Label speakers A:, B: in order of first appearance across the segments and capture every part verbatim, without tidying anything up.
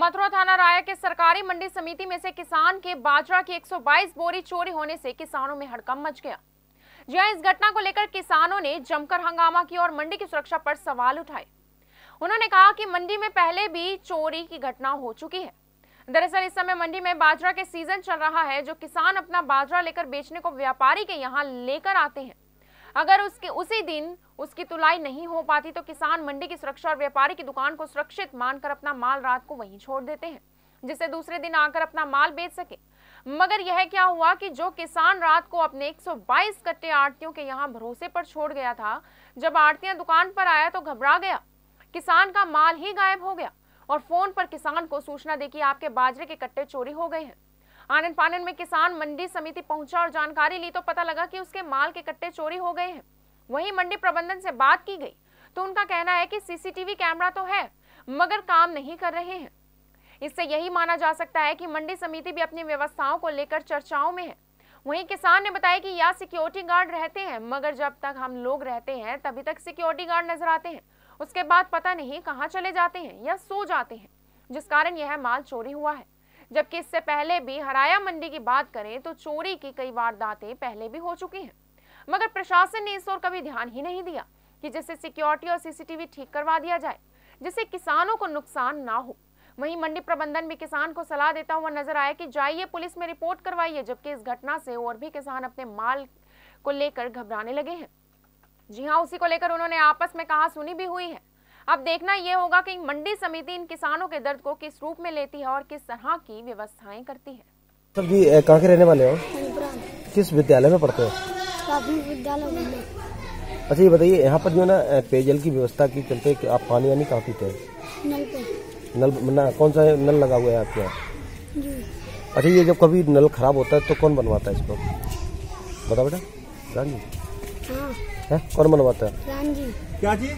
A: मथुरा थाना राया के सरकारी मंडी समिति में से किसान के बाजरा की एक सौ बाईस बोरी चोरी होने से किसानों में हड़कंप मच गया। जी हां, इस घटना को लेकर किसानों ने जमकर हंगामा किया और मंडी की सुरक्षा पर सवाल उठाए। उन्होंने कहा कि मंडी में पहले भी चोरी की घटना हो चुकी है। दरअसल इस समय मंडी में बाजरा के सीजन चल रहा है, जो किसान अपना बाजरा लेकर बेचने को व्यापारी के यहाँ लेकर आते हैं। अगर उसके उसी दिन उसकी तुलाई नहीं हो पाती तो किसान मंडी की सुरक्षा और व्यापारी की दुकान को सुरक्षित मानकर अपना माल रात को वहीं छोड़ देते हैं, जिससे दूसरे दिन आकर अपना माल बेच सके। मगर यह क्या हुआ कि जो किसान रात को अपने एक सौ बाईस कट्टे आड़तियों के यहाँ भरोसे पर छोड़ गया था, जब आड़तियां दुकान पर आया तो घबरा गया। किसान का माल ही गायब हो गया और फोन पर किसान को सूचना दी कि आपके बाजरे के कट्टे चोरी हो गए हैं। आनन फानन में किसान मंडी समिति पहुंचा और जानकारी ली तो पता लगा कि उसके माल के कट्टे चोरी हो गए हैं। वहीं मंडी प्रबंधन से बात की गई तो उनका कहना है कि सीसीटीवी कैमरा तो है मगर काम नहीं कर रहे हैं। इससे यही माना जा सकता है कि मंडी समिति भी अपनी व्यवस्थाओं को लेकर चर्चाओं में है। वहीं किसान ने बताया कि यहाँ सिक्योरिटी गार्ड रहते हैं, मगर जब तक हम लोग रहते हैं तभी तक सिक्योरिटी गार्ड नजर आते हैं, उसके बाद पता नहीं कहाँ चले जाते हैं या सो जाते हैं, जिस कारण यह माल चोरी हुआ है। जबकि इससे पहले भी हराया मंडी की बात करें तो चोरी की कई वारदातें पहले भी हो चुकी हैं, मगर प्रशासन ने इस ओर कभी ध्यान ही नहीं दिया कि जिससे सिक्योरिटी और सीसीटीवी ठीक करवा दिया जाए, जिससे किसानों को नुकसान ना हो। वहीं मंडी प्रबंधन भी किसान को सलाह देता हुआ नजर आया कि जाइए पुलिस में रिपोर्ट करवाइए, जबकि इस घटना से और भी किसान अपने माल को लेकर घबराने लगे हैं। जी हाँ, उसी को लेकर उन्होंने आपस में कहा सुनी भी हुई है। अब देखना यह होगा कि मंडी समिति इन किसानों के दर्द को किस रूप में लेती है और किस तरह की व्यवस्थाएं करती है।
B: सर जी, कहाँ के रहने वाले हो? किस विद्यालय में पढ़ते हो?
C: विद्यालय में।
B: अच्छा, ये बताइए, यहाँ पर जो है ना पेयजल की व्यवस्था की चलते आप पानी यानी कहाँ पीते हैं?
C: नल पे।
B: नल ना, कौन सा नल लगा हुआ है आपके यहाँ?
C: जी।
B: अच्छा, ये जब कभी नल खराब होता है तो कौन बनवाता है इसको? बता बेटा। रान जी?
C: हाँ।
B: है? कौन बनवाता है?
C: रान जी।
D: क्या जी?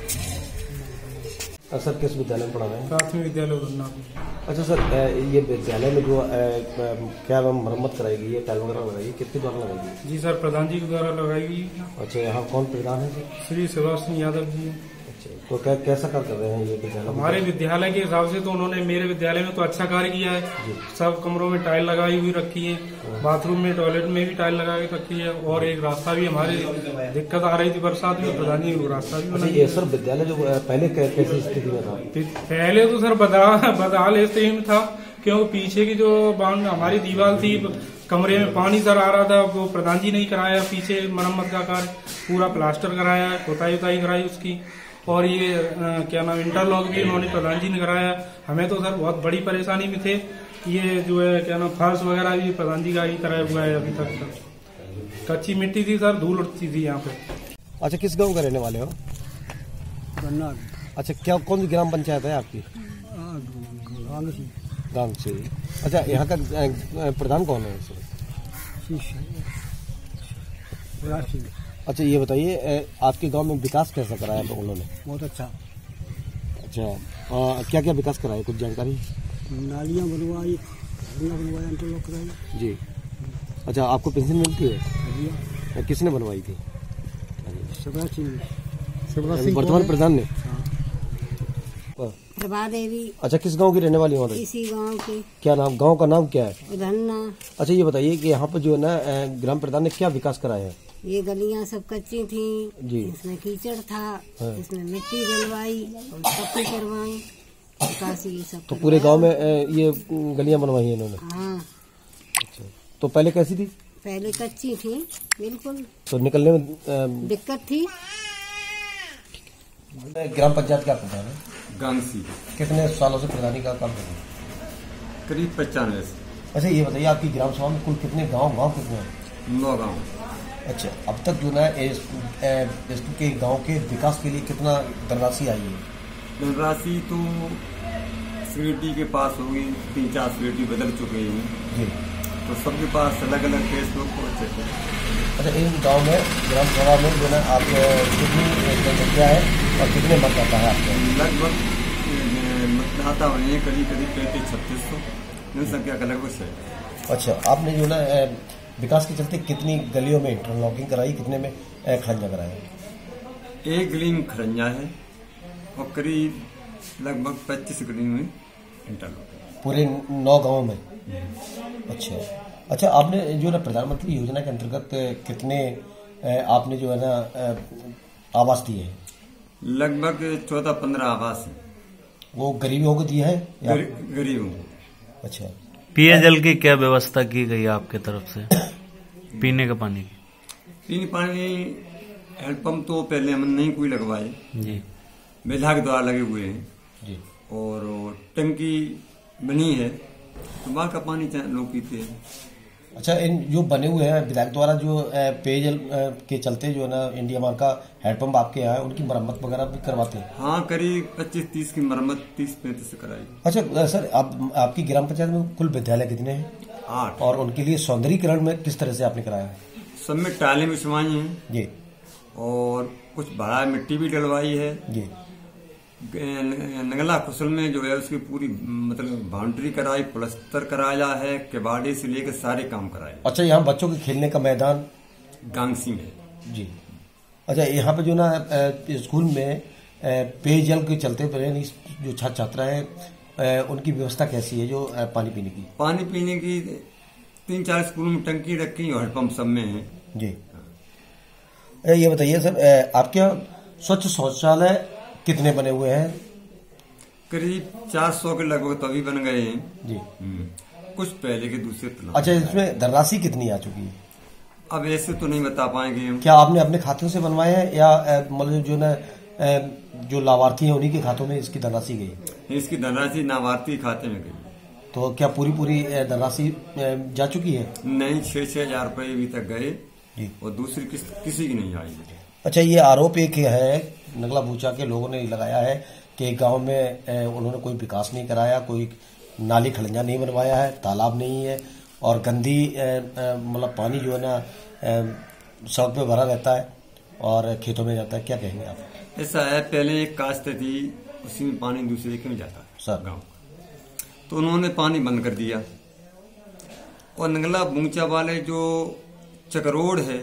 B: सर, किस विद्यालय में पढ़ा रहे हैं?
D: प्राथमिक विद्यालय उड़ना।
B: अच्छा सर, ये विद्यालय में जो क्या मरम्मत कराएगी, ये टाइल वगैरह लगाएगी, कितने द्वारा लगाएगी?
D: जी सर, प्रधान जी के द्वारा लगाएगी।
B: अच्छा, यहाँ कौन प्रधान है सर?
D: श्री शिवराज सिंह यादव जी।
B: अच्छा, तो क्या कैसा कार्य कर रहे हैं ये विद्यालय?
D: हमारे विद्यालय के हिसाब से तो उन्होंने मेरे विद्यालय में तो अच्छा कार्य किया है। सब कमरों में टाइल लगाई हुई रखी है, बाथरूम में टॉयलेट में भी टाइल लगा के रखी है, और एक रास्ता भी हमारे दिक्कत आ रही थी बरसात में, प्रधान जी ने रास्ता भी बनाया।
B: ये सर विद्यालय जो पहले कैसी स्थिति में था?
D: पहले तो सर बदहाल स्थिति में था, क्योंकि पीछे की जो बाउंड हमारी दीवार थी, कमरे में पानी सर आ रहा था, वो प्रधान जी ने कराया। पीछे मरम्मत का कार्य पूरा प्लास्टर कराया, पुताई उताई कराई उसकी, और ये आ, क्या नाम इंटरलॉक भी उन्होंने प्रधान जी ने कराया। हमें तो सर बहुत बड़ी परेशानी में थे। ये जो है क्या नाम फर्श वगैरह भी प्रधान जी का ही कराया हुआ है अभी तक। सर कच्ची मिट्टी थी सर, धूल उड़ती थी यहाँ पे।
B: अच्छा, किस गांव का रहने वाले हो? अच्छा, क्या कौन सी ग्राम पंचायत है आपकी? गांव से। अच्छा, यहाँ का प्रधान कौन है सर? अच्छा, ये बताइए, आपके गांव में विकास कैसा कराया तो उन्होंने?
E: बहुत अच्छा।
B: अच्छा, आ, क्या क्या विकास कराया, कुछ जानकारी?
E: नालियाँ बनवाई, बनवाई, इंटरलॉक कराई।
B: जी। अच्छा, आपको पेंशन मिलती है? किसने बनवाई थी?
E: शिवराज सिंह,
B: वर्तमान प्रधान ने।
C: प्रभा देवी।
B: अच्छा, किस गांव की रहने वाली हो?
C: इसी गांव के।
B: क्या नाम, गांव का नाम क्या है?
C: धन्ना।
B: अच्छा, ये बताइए कि यहाँ पर जो है ना ग्राम प्रधान ने क्या विकास कराया है?
C: ये गलियां सब कच्ची थी
B: जी,
C: इसमें कीचड़ था। हाँ। इसमें मिट्टी डलवाई और पक्की करवाई, काशी ये सब।
B: तो पूरे गांव में ये गलियां बनवाई है इन्होंने?
C: हाँ।
B: अच्छा, तो पहले कैसी थी?
C: पहले कच्ची थी बिल्कुल,
B: तो निकलने में
C: दिक्कत थी।
B: ग्राम पंचायत क्या प्रधान है?
F: गांसी।
B: कितने सालों से प्रधानी का काम कर रहे हैं?
F: करीब पचानवे से।
B: अच्छा, ये बताइए, आपकी ग्राम सभा में कुल कितने गांव गांव कितने हैं?
F: नौ गाँव।
B: अच्छा, अब तक जो है इसके गांव के विकास के लिए कितना धनराशि आई है?
F: धनराशि तो सिक्योरिटी के पास होगी, तीन चार सिक्योरिटी बदल चुके हैं
B: जी,
F: तो सबके पास अलग अलग केस लोग पहुंचे थे।
B: अच्छा, इन गांव में ग्राम सभा में जो है आप कितनी जनसंख्या है और कितने मतदाता है आपके?
F: लगभग मतदाता होने करीब करीब पैंतीस छत्तीस सौ जनसंख्या का लगभग है।
B: अच्छा, आपने जो ना विकास के चलते कितनी गलियों में इंटरलॉकिंग कराई, कितने में खरंजा कराया?
F: एक गली में खरंजा है और करीब लगभग पच्चीस गली में इंटरलॉक
B: पूरे नौ गांवों में। अच्छा अच्छा, आपने जो ना प्रधानमंत्री योजना के अंतर्गत कितने आपने जो है ना आवास दिए हैं?
F: लगभग चौदह पंद्रह आवास हैं।
B: वो गरीबों को दिया है?
F: गरी, गरीबों को।
B: अच्छा,
G: पेयजल की क्या व्यवस्था की गई आपके तरफ से? पीने का पानी की?
F: पीने पानी हैंडपंप तो पहले हम नहीं कोई लगवाए
G: जी,
F: विभाग द्वारा लगे हुए हैं
B: जी।
F: और टंकी बनी है तो वहाँ का पानी लोग पीते हैं।
B: अच्छा, इन जो बने हुए हैं विधायक द्वारा जो पेयजल के चलते जो है ना इंडिया मार्ट का हैंडपंप आपके यहाँ है, उनकी मरम्मत वगैरह भी करवाते हैं?
F: हाँ, करीब पच्चीस तीस की मरम्मत तीस पैंतीस से कराई।
B: अच्छा सर, आप आपकी ग्राम पंचायत में कुल विद्यालय कितने हैं?
F: आठ।
B: और उनके लिए सौंदर्यीकरण में किस तरह से आपने कराया है?
F: सब में टाइलें बिछवाई हैं
B: जी,
F: और कुछ बड़ा मिट्टी भी डलवाई है
B: जी।
F: नगला कुशल में जो है उसकी पूरी मतलब बाउंड्री कराई, प्लस्तर कराया है, केबाड़ी से लेकर सारे काम कराए।
B: अच्छा, यहाँ बच्चों के खेलने का मैदान
F: गांगसी में?
B: जी। अच्छा, यहाँ पे जो ना स्कूल में पेयजल के चलते जो छात्र छात्रा है उनकी व्यवस्था कैसी है जो पानी पीने की?
F: पानी पीने की तीन चार स्कूलों में टंकी रखी और हैंडपंप सब में है
B: जी। ये बताइए सर, आपके यहाँ स्वच्छ शौचालय कितने बने हुए हैं?
F: करीब चार सौ के लगभग तो अभी बन गए हैं
B: जी।
F: कुछ पहले के दूसरे तालाब।
B: अच्छा, इसमें धनराशि कितनी आ चुकी है?
F: अब ऐसे तो नहीं बता पाएंगे हम।
B: क्या आपने अपने खातों से बनवाए हैं या मतलब जो ना जो लाभार्थी हैं उन्हीं के खातों में इसकी धनराशि गई?
F: इसकी धनराशि लाभार्थी खाते में गई।
B: तो क्या पूरी पूरी धनराशि जा चुकी है?
F: नहीं, छह छह हजार रूपये अभी तक गए
B: जी,
F: और दूसरी किस्त किसी की नहीं आई।
B: अच्छा, ये आरोप एक है नगला बूचा के लोगों ने लगाया है कि गांव में उन्होंने कोई विकास नहीं कराया, कोई नाली खलंजा नहीं बनवाया है, तालाब नहीं है और गंदी मतलब पानी जो है ना सड़क पे भरा रहता है और खेतों में जाता है। क्या कहेंगे आप?
F: ऐसा है, पहले एक काश्त थी, उसी में पानी दूसरे के में जाता है
B: सर
F: गाँव, तो उन्होंने पानी बंद कर दिया और नगला बूचा वाले जो चकरोड है,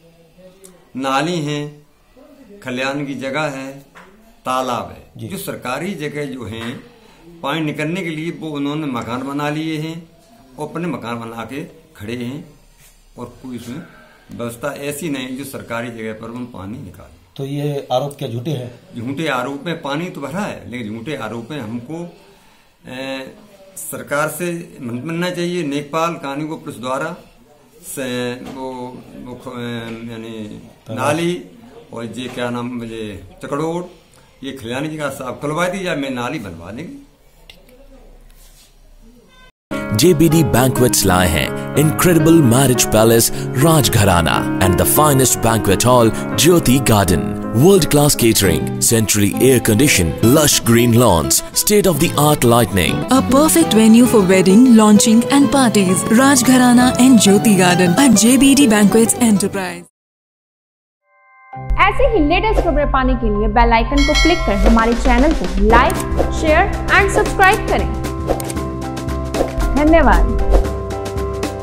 F: नाली है, खलियान की जगह है, तालाब है, जो सरकारी जगह जो है पानी निकलने के लिए वो उन्होंने मकान बना लिए हैं और अपने मकान बना के खड़े हैं और कोई इसमें व्यवस्था ऐसी नहीं जो सरकारी जगह पर उन पानी निकाले।
B: तो ये आरोप क्या झूठे हैं?
F: झूठे आरोप में पानी तो भरा है, लेकिन झूठे आरोप में हमको ए, सरकार से मिलना चाहिए। नेकपाल कानूनी को पुलिस द्वारा से वो, वो यानी नाली और ये क्या नाम ये चकड़ोड़ ये खलियानी जी का साफ खुलवा दी जाए, मैं नाली बनवा देंगे।
H: J B D Banquets लाए हैं Incredible Marriage Palace Rajgharana and the finest banquet hall Jyoti Garden. World-class catering, centrally air-conditioned, lush green lawns, state-of-the-art lighting.
I: A perfect venue for wedding, launching and parties. Rajgharana and Jyoti Garden at J B D Banquets Enterprise.
A: ऐसे ही latest खबरें पाने के लिए bell icon को click कर हमारे channel को like, share and subscribe करें। धन्यवाद।